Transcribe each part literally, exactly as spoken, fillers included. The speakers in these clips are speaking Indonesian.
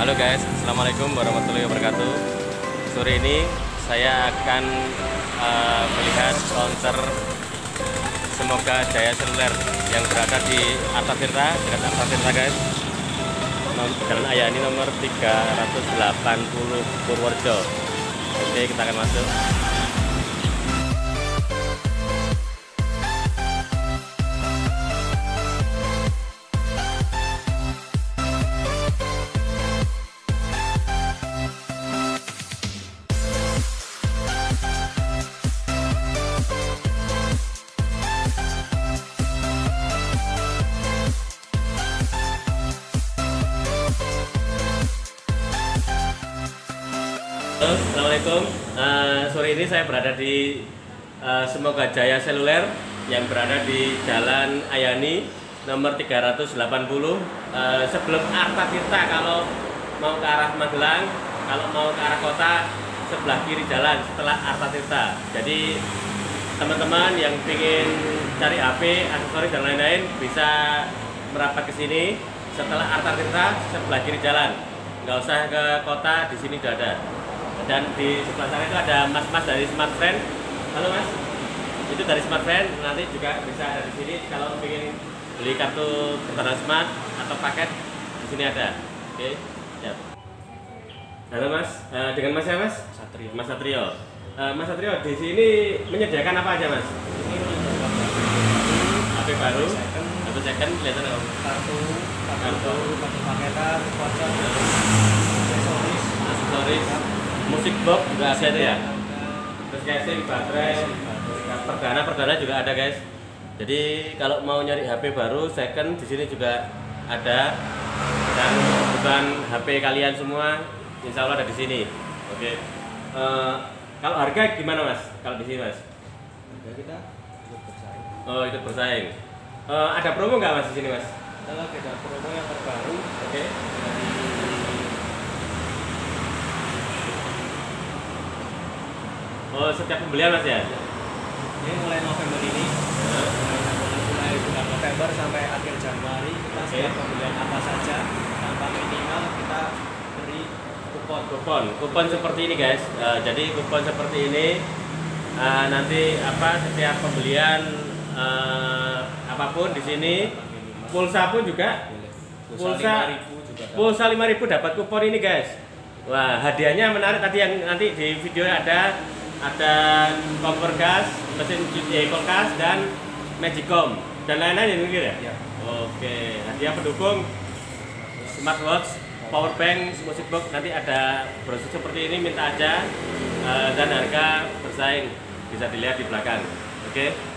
Halo guys, assalamualaikum warahmatullahi wabarakatuh. Sore ini saya akan uh, melihat counter Semoga Jaya Seluler yang berada di Arta Tirta, dekat Arta Tirta guys. Jalan Ayani nomor tiga ratus delapan puluh Purworejo. Oke, kita akan masuk. Halo, assalamualaikum. Uh, sore ini saya berada di uh, Semoga Jaya Seluler yang berada di Jalan Ayani nomor tiga ratus delapan puluh, uh, sebelum Arta Tirta. Kalau mau ke arah Magelang, kalau mau ke arah kota, sebelah kiri jalan setelah Arta Tirta. Jadi teman-teman yang ingin cari H P, aksesoris dan lain-lain bisa merapat ke sini setelah Arta Tirta, sebelah kiri jalan. Nggak usah ke kota, di sini sudah ada. Dan di sebelah sana itu ada mas-mas dari Smart Friend. Halo mas, itu dari Smart Friend. Nanti juga bisa ada di sini kalau ingin beli kartu Ketahanan Smart atau paket, di sini ada. Oke, siap. Halo mas, uh, dengan mas ya mas? Satrio. Mas Satrio. Uh, mas Satrio di sini menyediakan apa aja mas? Ini H P baru, H P second, kelihatan apa? kartu, Kartu. kartu, kartu paketan, voucher, aksesoris, Aksesoris, musik box juga ada itu ya. Terus casing, baterai, perdana perdana juga ada guys. Jadi kalau mau nyari H P baru second di sini juga ada, dan bukan H P kalian semua, insya Allah ada di sini. Oke. Uh, kalau harga gimana mas? Kalau di sini mas? Harga kita ikut bersaing. Oh itu bersaing. Uh, ada promo nggak mas di sini mas? Kita lagi ada promo yang terbaru. Oke. Oh setiap pembelian mas ya? Ini mulai November ini, mulai, mulai bulan November sampai akhir Januari, kita Oke. setiap pembelian apa saja tanpa minimal kita beri kupon. Kupon, kupon seperti ini guys. Uh, jadi kupon seperti ini uh, nanti apa setiap pembelian uh, apapun di sini, pulsa pun juga. Pulsa lima ribu juga. Pulsa lima ribu dapat kupon ini guys. Wah hadiahnya menarik tadi yang nanti di video ada ada kompor gas, mesin cuci kulkas dan Magicom dan lain-lain ini ya. Ya. Oke, hadiah pendukung smartwatch, power bank, musik box, nanti ada brosur seperti ini, minta aja. Uh, dan harga bersaing bisa dilihat di belakang. Oke.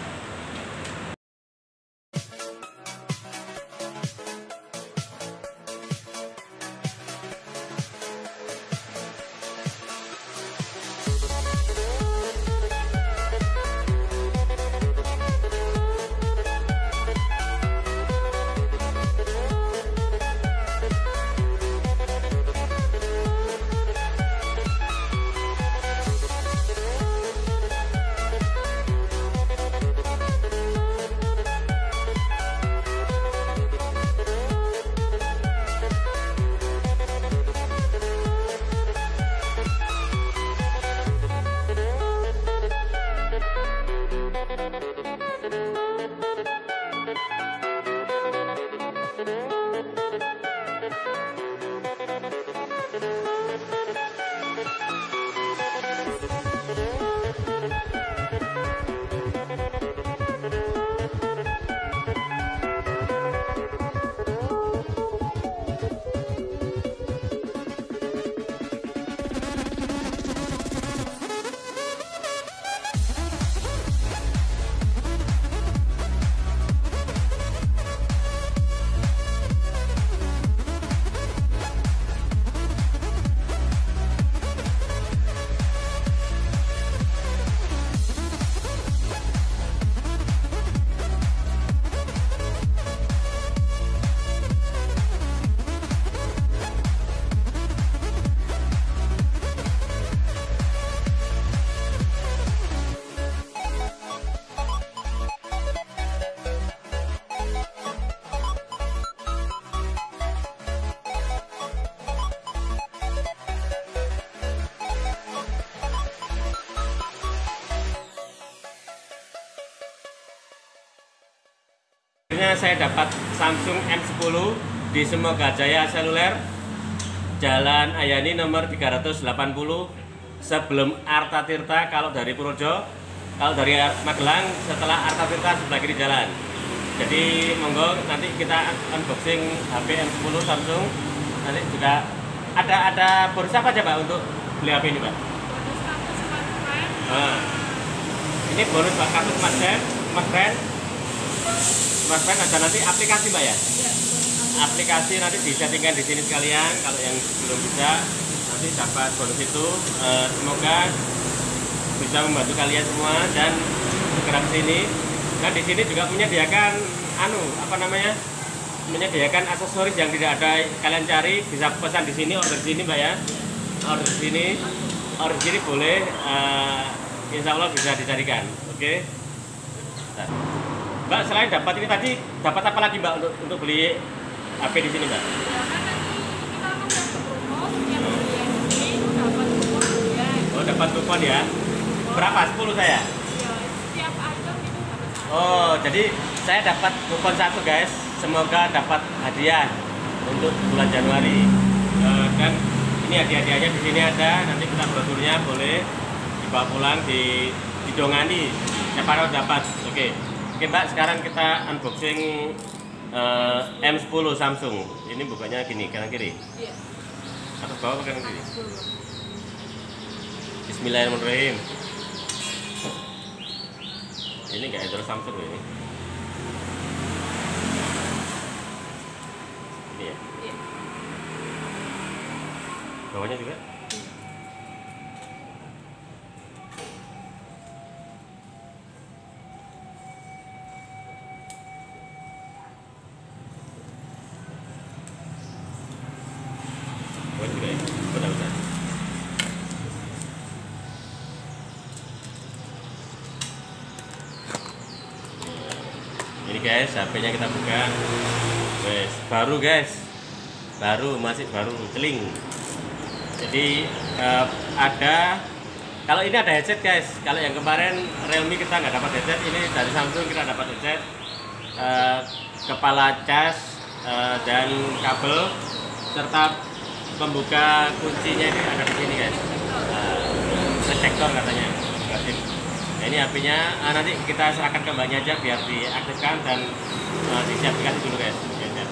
pokoknya saya dapat Samsung M sepuluh di Semoga Jaya Seluler, Jalan Ayani nomor tiga ratus delapan puluh, sebelum Arta Tirta kalau dari Purworejo. Kalau dari Magelang setelah Arta Tirta sebelah kiri jalan. Jadi monggo nanti kita unboxing H P M sepuluh Samsung. Nanti juga ada ada bonus apa aja Pak untuk beli H P ini Pak? Bonus kartu smartphone. Nah, ini bonus Pak, kartu smartphone, smartphone, smartphone ada nanti aplikasi Mbak ya? Iya, Aplikasi nanti disettingkan di sini sekalian. Kalau yang belum bisa nanti dapat bonus itu. Eh, semoga bisa membantu kalian semua dan segera ke sini. Nah di sini juga menyediakan anu apa namanya menyediakan aksesoris yang tidak ada kalian cari, bisa pesan di sini, order di sini Mbak ya, order di sini, order di sini boleh, uh, insya Allah bisa dicarikan. Oke. Okay? Nah. Mbak selain dapat ini tadi dapat apa lagi Mbak untuk untuk beli H P di sini Mbak? Ya kan nanti kita akan dapat promo yang beli yang ini dapat kupon ya. Oh dapat kupon ya? Berapa? sepuluh saya? Ya, setiap item itu dapat satu. Oh, jadi saya dapat kupon satu guys. Semoga dapat hadiah untuk bulan Januari. Uh, dan ini hadiah-hadiahnya di sini ada. Nanti kita brosurnya boleh dibawa pulang, di didongani. Siapa tahu dapat. Oke, oke Mbak. Sekarang kita unboxing uh, M sepuluh Samsung. Ini bukanya gini, kanan kiri. Iya. Atas bawah apa kanan kiri? Atas dulu. Bismillahirrahmanirrahim. Ini nggak Android Samsung ini. Ini ya. Iya. Bawahnya juga. Bawahnya juga ya. Benar benar. Ini guys, H P-nya kita buka. Guys, baru guys. Baru, masih baru, celing. Jadi uh, ada kalau ini ada headset guys. Kalau yang kemarin Realme kita nggak dapat headset, ini dari Samsung kita dapat headset. Uh, kepala cas uh, dan kabel serta pembuka kuncinya ini ada di sini guys. Uh, protektor katanya. Nah, ini H P-nya uh, nanti kita serahkan ke mbaknya aja biar diaktifkan dan uh, diisi aplikasi dulu guys. Ya, ya.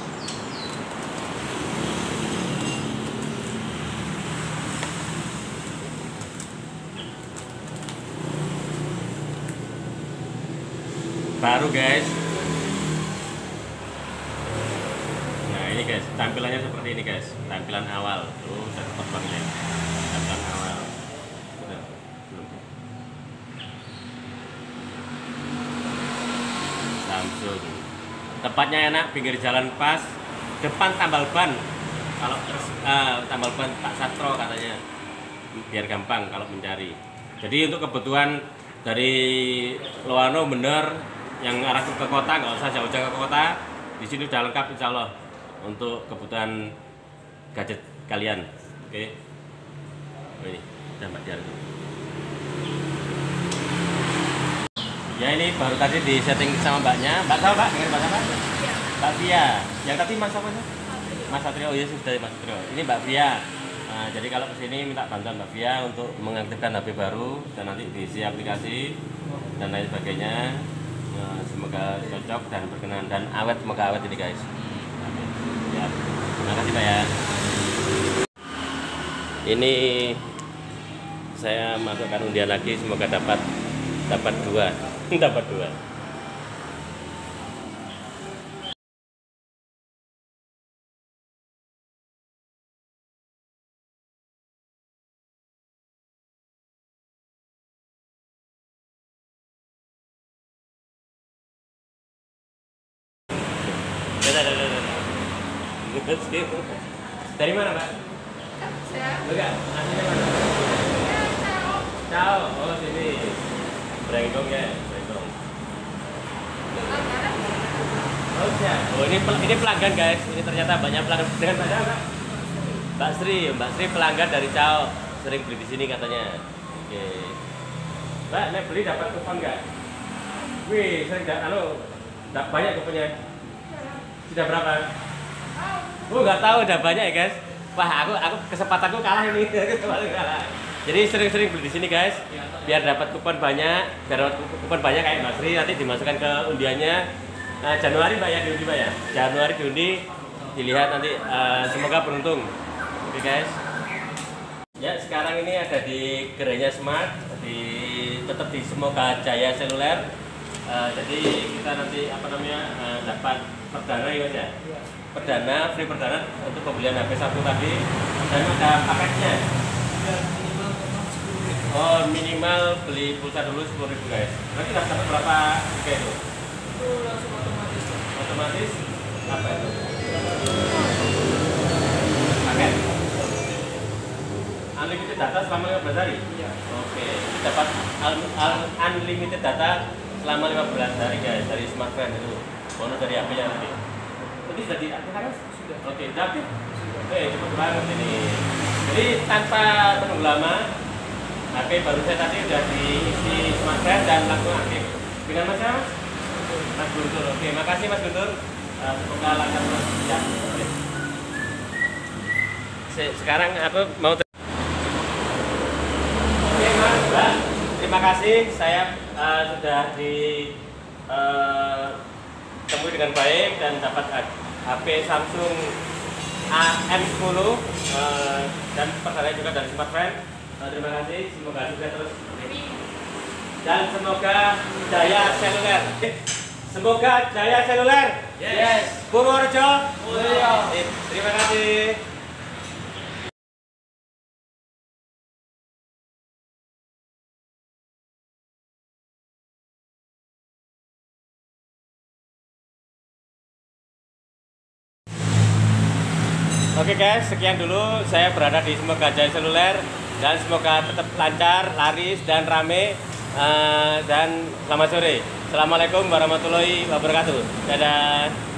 Baru guys. Nah ini guys, tampilannya seperti ini guys. Tampilan awal. Tuh, udah cepet banget ya. Tampilan awal. Udah, belum. Samsung. Tempatnya enak, pinggir jalan pas, depan tambal ban. Kalau uh, tambal ban Pak Satro katanya, biar gampang kalau mencari. Jadi untuk kebutuhan dari Loano bener, yang arah ke kota nggak usah jauh-jauh ke kota. Di sini udah lengkap insya Allah untuk kebutuhan gadget kalian. Oke. Oh, ini udah Mbak Diar. Ya ini baru tadi di setting sama mbaknya. Mbak tahu Mbak dengan Mbak siapa? Iya. Mbak Via. Yang tadi Mas apa sih? Satrio. Mas Satrio. Oh iya sudah Mas Satrio. Ini Mbak Via. Nah, jadi kalau kesini minta bantuan Mbak Via untuk mengaktifkan H P baru dan nanti diisi aplikasi dan lain sebagainya. Nah, semoga cocok dan berkenan dan awet, semoga awet ini guys. Ya, terima kasih Pak ya. Ini saya masukkan undian lagi, semoga dapat dapat dua, dapat dua. Dari mana Pak? Saya. Enggak, aslinya mana? Ciao. Oh sini. Brengkong ya, Brengkong. Oh ya. Oh ini ini pelanggan guys. Ini ternyata banyak pelanggan dengan Mbak Mbak. Mbak Sri, Mbak Sri pelanggan dari Ciao. Sering beli di sini katanya. Oke. Mbak, nek beli dapat kupon nggak? Wih, sering dah. Halo. Nggak banyak kuponnya. Sudah berapa? Oh nggak tahu, udah banyak ya guys. Wah aku aku kesempatanku kalah ini. Kesempatanku kalah. Jadi sering-sering beli di sini guys, biar dapat kupon banyak, biar dapat kupon banyak kayak Mas Ri, nanti dimasukkan ke undiannya. Nah, Januari Mbak ya diundi Mbak ya. Januari diundi, dilihat nanti uh, semoga beruntung. Oke guys. Ya sekarang ini ada di Gerainya Smart, di tetap di Semoga Jaya Seluler. Uh, jadi kita nanti apa namanya uh, dapat perdana ya Mas ya. Perdana, free perdana untuk pembelian H P satu tadi, dan ada paketnya. Oh minimal beli pulsa dulu sepuluh ribu guys. Nanti dapat berapa kayak itu? Itu langsung otomatis. Otomatis apa itu? Paket. Unlimited data selama lima belas hari? Iya. Oke, itu dapat unlimited data selama lima belas hari guys dari smartphone itu. Bonus dari H P-nya nanti. Ini sudah diaktifkan? Sudah. Oke, aktif. Oke, cepet banget ini. Jadi tanpa menunggu lama, H P baru saya tadi udah diisi smartphone dan langsung aktif. Dengan Mas Mas? Mas Guntur. Oke, makasih Mas Guntur. Uh, semoga lancar terus. Ya. Oke. Se- Sekarang aku mau Oke Mas, Mbak, terima kasih saya uh, sudah di uh, temui dengan baik dan dapat H P Samsung A M sepuluh uh, dan pertanyaan juga dari smartphone. Uh, terima kasih, semoga sukses terus dan semoga jaya seluler. Semoga jaya seluler. Yes. Purworejo. Mulya. Eh, Terima kasih. Oke guys, sekian dulu saya berada di Semoga Jaya Seluler dan semoga tetap lancar, laris dan rame. Uh, dan selamat sore. Assalamualaikum warahmatullahi wabarakatuh. Dadah.